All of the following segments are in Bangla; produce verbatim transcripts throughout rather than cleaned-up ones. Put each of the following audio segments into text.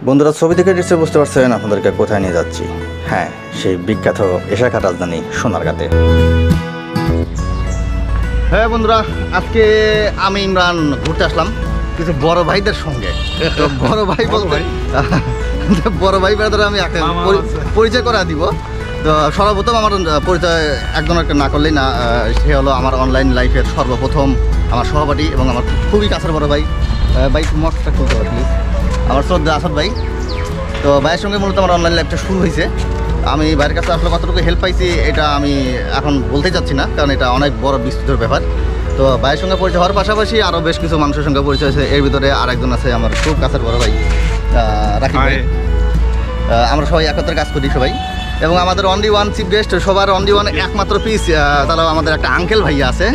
বন্ধুরা ছবি দেখে নিশ্চয়ই বুঝতে পারছেন আপনাদেরকে কোথায় নিয়ে যাচ্ছি। হ্যাঁ, সেই বিখ্যাত এশিয়ার রাজধানী সোনারগাঁতে। হ্যাঁ বন্ধুরা, আজকে আমি ইমরান ঘুরতে আসলাম কিছু বড় ভাইদের সঙ্গে। তো বড় ভাই বলতে বড় ভাই ব্রাদার আমি পরিচয় করা দিব। তো সর্বপ্রথম আমার পরিচয় একজন একটা না করলেই না, সে হলো আমার অনলাইন লাইফের সর্বপ্রথম আমার সহপাঠী এবং আমার খুবই কাছের বড় ভাই। ভাই মতটা খুলতে পারি প্লিজ, আমার শ্রদ্ধা আসাদ ভাই। তো ভাইয়ের সঙ্গে মূলত আমার অনলাইন লাইফটা শুরু হয়েছে। আমি ভাইয়ের কাছে আসলে কতটুকু হেল্প পাইছি এটা আমি এখন বলতে চাচ্ছি না, কারণ এটা অনেক বড় বিস্তৃত ব্যাপার। তো ভাইয়ের সঙ্গে পরিচয় হওয়ার পাশাপাশি আরও বেশ কিছু মানুষের সঙ্গে পরিচয় হয়েছে। এর ভিতরে আরেকজন আছে আমার খুব কাছের বড় ভাই রাকিব ভাই। আমরা সবাই একত্রে কাজ করি সবাই, এবং আমাদের অনলি ওয়ান চিফ গেস্ট, সবার অনলি ওয়ান একমাত্র পিস, তারাও আমাদের একটা আঙ্কেল ভাইয়া আছে,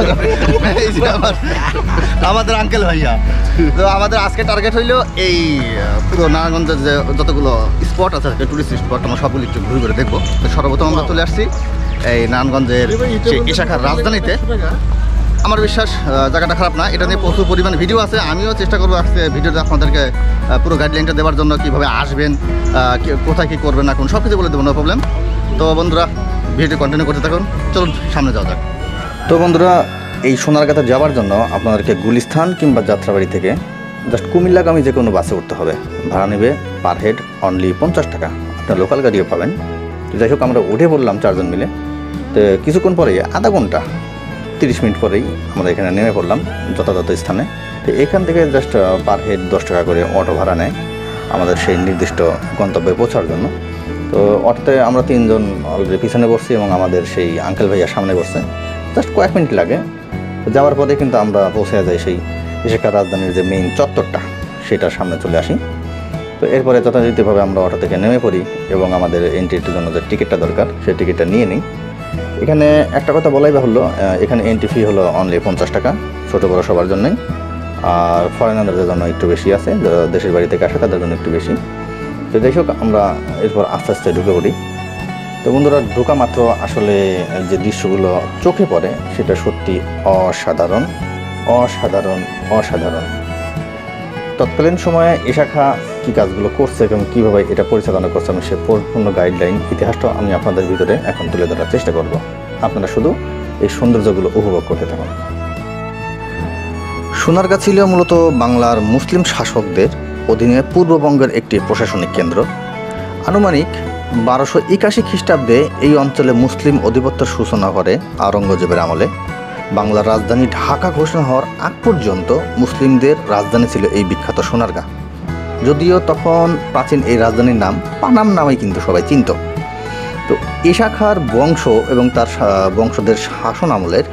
আমাদের আঙ্কেল ভাইয়া। তো আমাদের আজকে টার্গেট হইলো এই পুরো নারায়ণগঞ্জের যে যতগুলো স্পট আছে টুরিস্ট স্পট আমরা সবগুলো একটু ঘুরে ঘুরে দেখবো। তো সর্বপ্রথম আমরা চলে আসছি এই নারায়ণগঞ্জের সেই এশিয়ার রাজধানীতে। আমার বিশ্বাস জায়গাটা খারাপ না, এটা নিয়ে প্রচুর পরিমাণে ভিডিও আছে। আমিও চেষ্টা করবো আজকে ভিডিওতে আপনাদেরকে পুরো গাইডলাইনটা দেওয়ার জন্য, কীভাবে আসবেন, কোথায় কী করবেন, এখন সব কিছু বলে দেবো, নো প্রবলেম। তো বন্ধুরা ভিডিও কন্টিনিউ করতে থাকুন, চলুন সামনে যাওয়া যাক। তো বন্ধুরা, এই সোনারগাঁতে যাওয়ার জন্য আপনাদেরকে গুলিস্তান কিংবা যাত্রাবাড়ি থেকে জাস্ট কুমিল্লাগামী যে কোনো বাসে উঠতে হবে। ভাড়া নেবে পার হেড অনলি পঞ্চাশ টাকা। আপনার লোকাল গাড়িও পাবেন। যাই হোক, আমরা উঠে পড়লাম চারজন মিলে। তো কিছুক্ষণ পরেই আধা ঘন্টা তিরিশ মিনিট পরেই আমরা এখানে নেমে পড়লাম যথাযথ স্থানে। তো এখান থেকে জাস্ট পার হেড দশ টাকা করে অটো ভাড়া নেয় আমাদের সেই নির্দিষ্ট গন্তব্যে পৌঁছার জন্য। তো অটোতে আমরা তিনজন অলরেডি পিছনে বসছি এবং আমাদের সেই আঙ্কেল ভাইয়া সামনে বসছে। জাস্ট কয়েক মিনিট লাগে। যাওয়ার পরে কিন্তু আমরা পৌঁছে যাই সেই এশিয়ার রাজধানীর যে মেইন চত্বরটা, সেটার সামনে চলে আসি। তো এরপরে যথাযথভাবে আমরা অটো থেকে নেমে পড়ি এবং আমাদের এন্ট্রির জন্য যে টিকিটটা দরকার সেই টিকিটটা নিয়ে নিই। এখানে একটা কথা বলাই বাহুল্য, এখানে এন্ট্রি ফি হলো অনলি পঞ্চাশ টাকা, ছোটো বড়ো সবার জন্যই। আর ফরেনারদের জন্য একটু বেশি আছে, দেশের বাড়ি থেকে আসে তাদের জন্য একটু বেশি। তো যাই হোক, আমরা এরপর আস্তে আস্তে ঢুকে পড়ি। তো বন্ধুরা, ঢোকা মাত্র আসলে যে দৃশ্যগুলো চোখে পড়ে সেটা সত্যি অসাধারণ অসাধারণ অসাধারণ। তৎকালীন সময়ে এ শাখা কী কাজগুলো করছে এবং কীভাবে এটা পরিচালনা করছে, আমি সে পূর্ণ গাইডলাইন ইতিহাসটা আমি আপনাদের ভিতরে এখন তুলে ধরার চেষ্টা করব। আপনারা শুধু এই সৌন্দর্যগুলো উপভোগ করতে থাকুন। সোনারগাঁ ছিল মূলত বাংলার মুসলিম শাসকদের অধীনে পূর্ববঙ্গের একটি প্রশাসনিক কেন্দ্র। আনুমানিক বারোশো একাশি খ্রিস্টাব্দে এই অঞ্চলে মুসলিম আধিপত্যের সূচনা করে আওরঙ্গজেবের আমলে। বাংলার রাজধানী ঢাকা ঘোষণা হওয়ার আগ পর্যন্ত মুসলিমদের রাজধানী ছিল এই বিখ্যাত সোনারগাঁ। যদিও তখন প্রাচীন এই রাজধানীর নাম পানাম নামেই কিন্তু সবাই চিনত। তো এ শাখার বংশ এবং তার বংশদের শাসন আমলের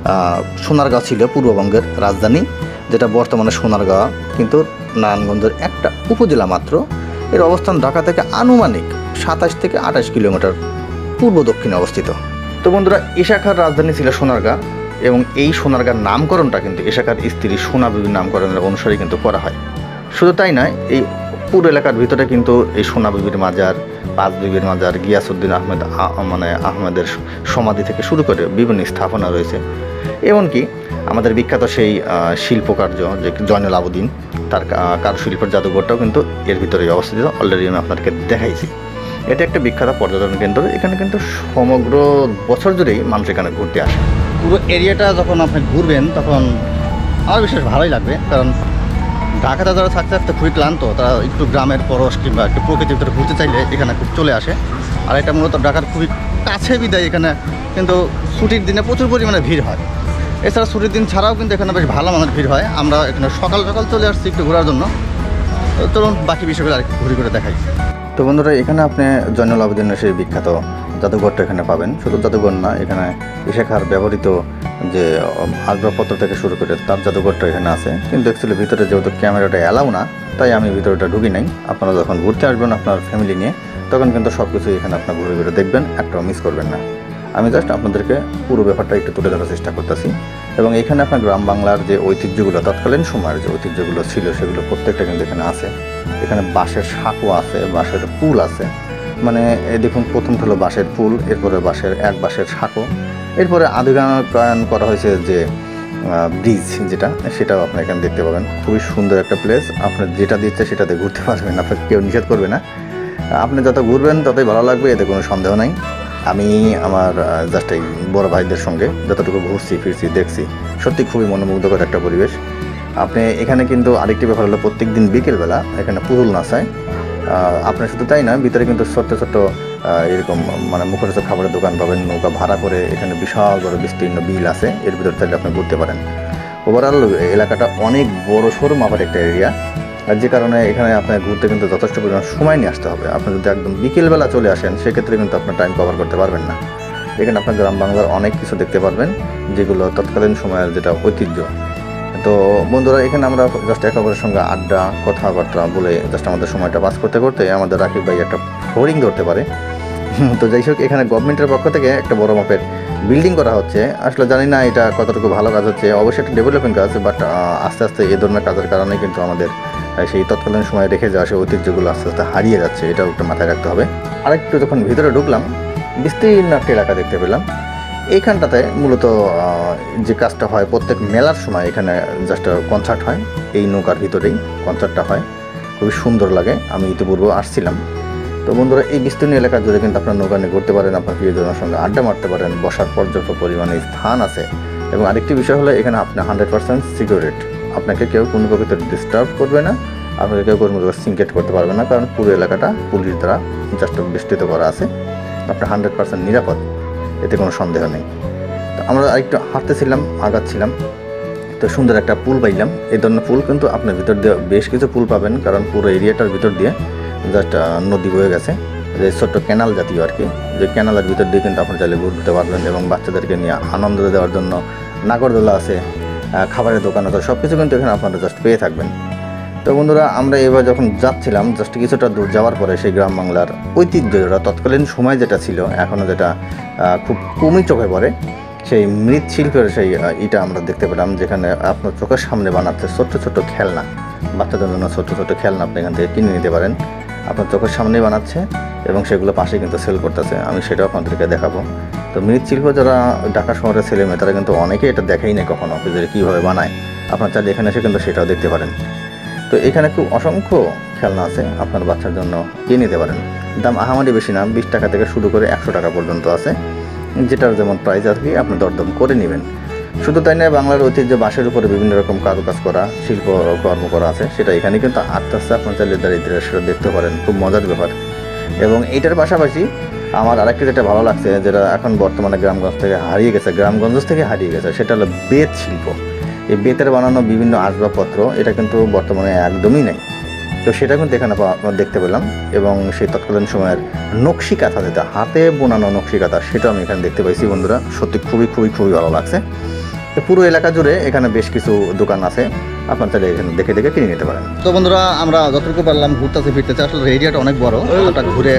সোনারগাঁ ছিল পূর্ববঙ্গের রাজধানী, যেটা বর্তমানে সোনারগাঁ কিন্তু নারায়ণগঞ্জের একটা উপজেলা মাত্র। এর অবস্থান ঢাকা থেকে আনুমানিক সাতাশ থেকে আঠাশ কিলোমিটার পূর্ব দক্ষিণে অবস্থিত। তো বন্ধুরা, এ শাখার রাজধানী ছিল সোনারগাঁ এবং এই সোনারগাঁর নামকরণটা কিন্তু এ শাখার স্ত্রী সোনা বিবির নামকরণের অনুসারে কিন্তু করা হয়। শুধু তাই নয়, এই পুরো এলাকার ভিতরে কিন্তু এই সোনা বিবির মাজার, পাঁচ বিবির মাজার, গিয়াসউদ্দিন আহমেদ মানে আহমেদের সমাধি থেকে শুরু করে বিভিন্ন স্থাপনা রয়েছে। এমনকি আমাদের বিখ্যাত সেই শিল্পকার্য যে জয়নুল আবেদিন, তার কারুশিল্পের জাদুঘরটাও কিন্তু এর ভিতরেই অবস্থিত। অলরেডি আমি আপনাদেরকে দেখাইছি। এটা একটা বিখ্যাত পর্যটন কেন্দ্র। এখানে কিন্তু সমগ্র বছর জুড়েই মানুষ এখানে ঘুরতে আসে। পুরো এরিয়াটা যখন আপনি ঘুরবেন তখন আমার বিশেষ ভালোই লাগবে, কারণ ঢাকাতে যারা থাকতে থাকতে খুবই ক্লান্ত, তারা একটু গ্রামের পরশ কিংবা একটু প্রকৃতির ভিতরে ঘুরতে চাইলে এখানে খুব চলে আসে। আর এটা মূলত ঢাকার খুবই কাছে বিদায় এখানে কিন্তু ছুটির দিনে প্রচুর পরিমাণে ভিড় হয়। এছাড়া ছুটির দিন ছাড়াও কিন্তু এখানে বেশ ভালো মানের ভিড় হয়। আমরা এখানে সকাল সকাল চলে আসছি একটু ঘোরার জন্য। চলুন বাকি বিষয়গুলো আর ঘুরে ঘুরে দেখাই। তো বন্ধুরা, এখানে আপনি জয়নুল আবেদিনের সেই বিখ্যাত জাদুঘরটা এখানে পাবেন। শুধু জাদুঘর না, এখানে এ শাখার ব্যবহৃত যে আসবাবপত্র থেকে শুরু করে তার জাদুঘরটা এখানে আছে। কিন্তু অ্যাকচুয়ালি ভিতরে যেহেতু ক্যামেরাটা অ্যালাউ না, তাই আমি ভিতরেটা ঢুকি নাই। আপনারা যখন ঘুরতে আসবেন আপনার ফ্যামিলি নিয়ে, তখন কিন্তু সব কিছু এখানে আপনার ঘুরে ঘুরে দেখবেন, একটাও মিস করবেন না। আমি জাস্ট আপনাদেরকে পুরো ব্যাপারটা একটু তুলে ধরার চেষ্টা করতেছি। এবং এখানে আপনার গ্রাম বাংলার যে ঐতিহ্যগুলো, তৎকালীন সময়ের যে ঐতিহ্যগুলো ছিল, সেগুলো প্রত্যেকটা কিন্তু এখানে আছে। এখানে বাঁশের সাঁকো আছে, বাঁশের পুল আছে। মানে এই দেখুন, প্রথমটা হলো বাঁশের পুল, এরপরে বাঁশের এক বাঁশের সাঁকো, এরপরে আধুনিকায়ন করা হয়েছে যে ব্রিজ যেটা, সেটাও আপনি এখানে দেখতে পাবেন। খুবই সুন্দর একটা প্লেস, আপনার যেটা দিচ্ছে সেটাতে ঘুরতে পারবেন, আপনাকে কেউ নিষেধ করবে না। আপনি যত ঘুরবেন ততই ভালো লাগবে, এতে কোনো সন্দেহ নাই। আমি আমার জাস্ট এই বড় ভাইদের সঙ্গে যতটুকু ঘুরছি ফিরছি দেখছি, সত্যি খুবই মনোমুগ্ধকর একটা পরিবেশ। আপনি এখানে কিন্তু আরেকটি ব্যাপার হলো, প্রত্যেক দিন বিকেলবেলা এখানে পুতুল নাচায়। আপনার শুধু তাই না, ভিতরে কিন্তু ছোট্ট ছোট্ট এরকম মানে মুখরোচক খাবারের দোকান পাবেন। নৌকা ভাড়া করে এখানে বিশাল বড় বিস্তীর্ণ বিল আছে, এর ভিতরে চাইলে আপনি ঘুরতে পারেন। ওভারঅল এলাকাটা অনেক বড় সড়ো মাপার একটা এরিয়া, আর যে কারণে এখানে আপনার ঘুরতে কিন্তু যথেষ্ট পরিমাণ সময় নিয়ে আসতে হবে। আপনি যদি একদম বিকেলবেলা চলে আসেন সেক্ষেত্রে কিন্তু আপনার টাইম কভার করতে পারবেন না। এখানে আপনার গ্রাম বাংলার অনেক কিছু দেখতে পারবেন, যেগুলো তৎকালীন সময়ের যেটা ঐতিহ্য। তো বন্ধুরা, এখানে আমরা জাস্ট একে অপরের সঙ্গে আড্ডা কথাবার্তা বলে জাস্ট আমাদের সময়টা পাস করতে করতে আমাদের রাকিব ভাই একটা ফ্লোরিং ধরতে পারে। তো যাই হোক, এখানে গভর্নমেন্টের পক্ষ থেকে একটা বড় মাপের বিল্ডিং করা হচ্ছে। আসলে জানি না এটা কতটুকু ভালো কাজ হচ্ছে, অবশ্যই একটা ডেভেলপিং কাজ, বাট আস্তে আস্তে এই ধরনের কাজের কারণে কিন্তু আমাদের সেই তৎকালীন সময়ে রেখে যাওয়া সেই ঐতিহ্যগুলো আস্তে আস্তে হারিয়ে যাচ্ছে, এটাও একটা মাথায় রাখতে হবে। আরেকটু যখন ভিতরে ঢুকলাম, বিস্তীর্ণ একটা এলাকা দেখতে পেলাম। এইখানটাতে মূলত যে কাজটা হয়, প্রত্যেক মেলার সময় এখানে জাস্ট কনসার্ট হয়, এই নৌকার ভিতরেই কনসার্টটা হয়, খুবই সুন্দর লাগে। আমি ইতিপূর্বে আসছিলাম। তো বন্ধুরা, এই বিস্তীর্ণ এলাকা জুড়ে কিন্তু আপনার নৌকা নিয়ে ঘুরতে পারেন, আপনার প্রিয়জনের সঙ্গে আড্ডা মারতে পারেন, বসার পর্যাপ্ত পরিমাণে স্থান আছে। এবং আরেকটি বিষয় হলো, এখানে আপনি হান্ড্রেড পার্সেন্ট সিকিউরিটি, আপনাকে কেউ কোনো প্রকৃত ডিস্টার্ব করবে না, আপনাকে কেউ কোনো সিনকেট করতে পারবে না, কারণ পুরো এলাকাটা পুলিশ দ্বারা জাস্ট বিস্তৃত করা আছে। আপনার হান্ড্রেড পার্সেন্ট নিরাপদ, এতে কোনো সন্দেহ নেই। তো আমরা আরেকটু হাঁটতেছিলাম, আগাচ্ছিলাম, তো সুন্দর একটা পুল পাইলাম। এই ধরনের পুল কিন্তু আপনার ভিতর দিয়ে বেশ কিছু পুল পাবেন, কারণ পুরো এরিয়াটার ভিতর দিয়ে জাস্ট নদী বয়ে গেছে, যে ছোট্ট ক্যানাল জাতীয় আর কি, যে ক্যানালের ভিতর দিয়ে কিন্তু আপনি চাইলে ঘুরতে পারবেন। এবং বাচ্চাদেরকে নিয়ে আনন্দ দেওয়ার জন্য নাগরদোলা আছে, খাবারের দোকান আছে, সব কিছু কিন্তু এখানে আপনারা জাস্ট পেয়ে থাকবেন। তো বন্ধুরা, আমরা এবার যখন যাচ্ছিলাম, জাস্ট কিছুটা দূর যাওয়ার পরে সেই গ্রাম বাংলার ঐতিহ্য যেটা তৎকালীন সময় যেটা ছিল, এখনও যেটা খুব কমই চোখে পড়ে, সেই মৃৎশিল্পের সেই ইটা আমরা দেখতে পেলাম, যেখানে আপনার চোখের সামনে বানাচ্ছে ছোট্ট ছোট্ট খেলনা, বাচ্চাদের জন্য ছোট্ট ছোট্ট খেলনা আপনি এখান থেকে কিনে নিতে পারেন। আপনার চোখের সামনেই বানাচ্ছে এবং সেগুলো পাশে কিন্তু সেল করতেছে, আমি সেটাও আপনাদেরকে দেখাবো। তো মৃৎশিল্প যারা ঢাকা শহরের ছেলে মেয়ে, তারা কিন্তু অনেকেই এটা দেখাই নেই কখনো, যে কীভাবে বানায়। আপনার চাইলে এখানে এসে কিন্তু সেটাও দেখতে পারেন। তো এখানে খুব অসংখ্য খেলনা আছে, আপনার বাচ্চার জন্য কিনে নিতে পারেন। দাম আহামারি বেশি না, বিশ টাকা থেকে শুরু করে একশো টাকা পর্যন্ত আছে, যেটার যেমন প্রাইস আর কি আপনি দরদাম করে নেবেন। শুধু তাই নয়, বাংলার ঐতিহ্য বাঁশের উপরে বিভিন্ন রকম কারুকাজ করা, শিল্পকর্ম করা আছে, সেটা এখানে কিন্তু আস্তে আস্তে আপনার চাইলে দারিদ্র্যের সেটা দেখতে পারেন, খুব মজার ব্যাপার। এবং এইটার পাশাপাশি আমার আরেকটি যেটা ভালো লাগছে, যেটা এখন বর্তমানে গ্রামগঞ্জ থেকে হারিয়ে গেছে, গ্রামগঞ্জ থেকে হারিয়ে গেছে, সেটা হলো বেত শিল্প। এই বেতের বানানো বিভিন্ন আসবাবপত্র, এটা কিন্তু বর্তমানে একদমই নেই। তো সেটা কিন্তু এখানে দেখতে পেলাম। এবং সেই তৎকালীন সময়ের নকশি কাঁথা, যেটা হাতে বোনানো নকশি কাঁথা, সেটাও আমি এখানে দেখতে পাইছি। বন্ধুরা, সত্যি খুবই খুবই খুবই ভালো লাগছে। পুরো এলাকা জুড়ে এখানে বেশ কিছু দোকান আছে, আপনার চাইলে এখানে দেখে দেখে কিনে নিতে পারেন। তো বন্ধুরা, আমরা যতটুকু পারলাম ঘুরতেছি ফিরতেছি, আসলে এরিয়াটা অনেক বড়, ওটা ঘুরে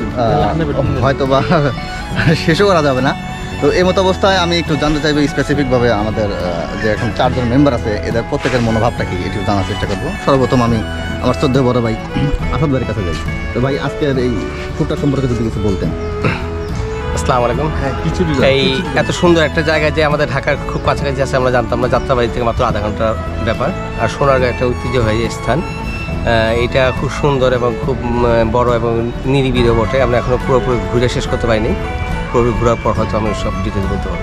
হয়তো বা শেষও করা যাবে না। তো এই মতো অবস্থায় আমি একটু জানতে চাইবো স্পেসিফিকভাবে আমাদের যে এখন চারজন মেম্বার আছে, এদের প্রত্যেকের মনোভাবটা কি একটু জানার চেষ্টা করবো। সর্বপ্রথম আমি আমার শ্রদ্ধেয় বড় ভাই আসাদ ভাইয়ের কাছে যাই। তো ভাই, আজকের এই ফুডটা সম্পর্কে যদি কিছু বলতেন। আসসালামু আলাইকুম। এই এত সুন্দর একটা জায়গা যে আমাদের ঢাকার খুব কাছাকাছি আছে আমরা জানতাম না, যাত্রাবাড়ি থেকে মাত্র আধা ঘন্টার ব্যাপার। আর সোনারগাঁ একটা ঐতিহ্যবাহী স্থান, এটা খুব সুন্দর এবং খুব বড় এবং নিরিবিলিও বটে। আমরা এখনও পুরোপুরি ঘুরে শেষ করতে পারিনি, পুরোপুরি ঘোরার পর হয়তো আমি সব ডিটেলস বলতে পারবো।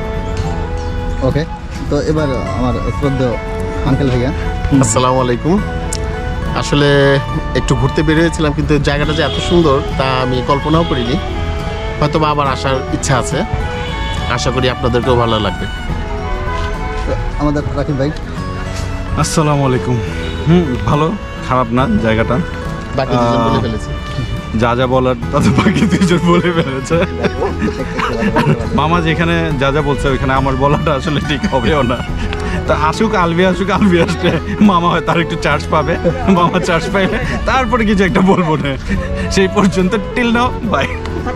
ওকে, তো এবার আমার শ্রদ্ধেয় আঙ্কেল ভাইয়া। আসসালামু আলাইকুম। আসলে একটু ঘুরতে বেরিয়েছিলাম, কিন্তু জায়গাটা যে এত সুন্দর তা আমি কল্পনাও করিনি। হয়তো বা আবার আসার ইচ্ছা আছে, আশা করি আপনাদেরকেও ভালো লাগবে। আমাদের রাকিব ভাই। আসসালামু আলাইকুম। হুম, ভালো, খারাপ না জায়গাটা। বাকি দুজন বলে ফেলেছে, যা যা বলার তা তো বাকি দুজন বলে ফেলেছে। মামা যেখানে যা যা বলছে ওইখানে আমার বলাটা আসলে ঠিক হবেও না। তা আসুক আলবি, আসুক আলবি আসলে মামা হয় তার একটু চার্জ পাবে, মামা চার্জ পাইলে তারপরে কিছু একটা বলবো না। সেই পর্যন্ত টিল নাও, বাই।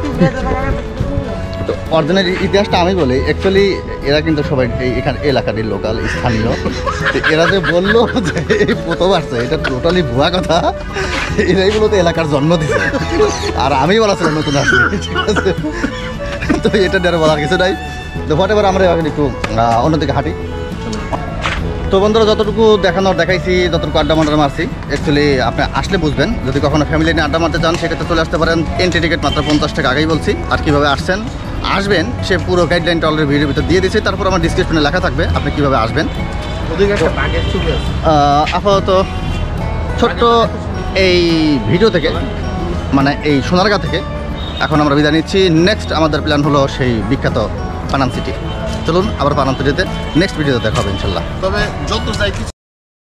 তো অরিজিনাল ইতিহাসটা আমি বলি, অ্যাকচুয়ালি এরা কিন্তু সবাই এখানে এলাকারই লোকাল স্থানীয়। এরা যে বললো যে এই প্রথম আসছে, এটা টোটালি ভুয়া কথা। এরাই বলতো এলাকার জন্ম দিচ্ছে, আর আমি বলাছিলাম নতুন আসছে, ঠিক আছে? তো এটা নিয়ে বলার কিছু নাই। তো হোয়াট এভার, আমরা এখন একটু অন্যদিকে হাঁটি। তো বন্ধুরা যতটুকু দেখানোর দেখাইছি, যতটুকু আড্ডা মাড্ডা মারছি, অ্যাকচুয়ালি আপনি আসলে বুঝবেন। যদি কখনো ফ্যামিলি নিয়ে আড্ডা মারতে চান সেক্ষেত্রে চলে আসতে পারেন। এন্ট্রি টিকিট মাত্র পঞ্চাশ টাকা, আগেই বলছি। আর কীভাবে আসছেন আসবেন সে পুরো গাইডলাইনটা অলরেডি ভিডিওর ভিতর দিয়ে দিয়েছি। তারপর আমার ডিসক্রিপশনে লেখা থাকবে আপনি কীভাবে আসবেন। আপাতত ছোট্ট এই ভিডিও থেকে, মানে এই সোনারগাঁ থেকে এখন আমরা বিদায় নিচ্ছি। নেক্সট আমাদের প্ল্যান হলো সেই বিখ্যাত পানাম সিটি। চলুন আবার পানাম সিটিতে নেক্সট ভিডিওতে দেখা হবে ইনশাল্লাহ। তবে যত যাই কিছু